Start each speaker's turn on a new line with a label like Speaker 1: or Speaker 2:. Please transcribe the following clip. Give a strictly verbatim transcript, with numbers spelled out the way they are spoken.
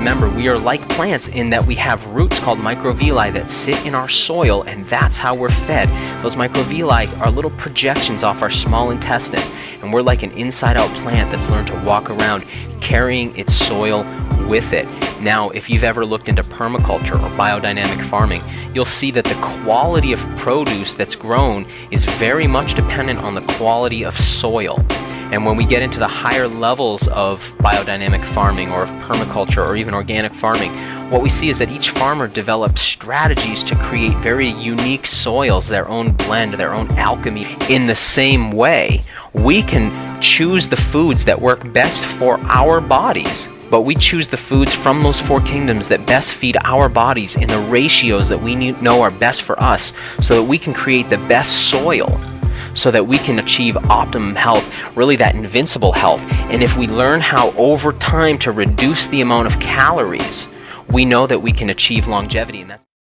Speaker 1: remember, we are like plants in that we have roots called microvilli that sit in our soil, and that's how we're fed. Those microvilli are little projections off our small intestine, and we're like an inside-out plant that's learned to walk around carrying its soil with it. Now, if you've ever looked into permaculture or biodynamic farming, you'll see that the quality of produce that's grown is very much dependent on the quality of soil. And when we get into the higher levels of biodynamic farming or of permaculture or even organic farming, what we see is that each farmer develops strategies to create very unique soils, their own blend, their own alchemy. In the same way, we can choose the foods that work best for our bodies, but we choose the foods from those four kingdoms that best feed our bodies in the ratios that we know are best for us, so that we can create the best soil, so that we can achieve optimum health, really that invincible health. And if we learn how over time to reduce the amount of calories, we know that we can achieve longevity. And that's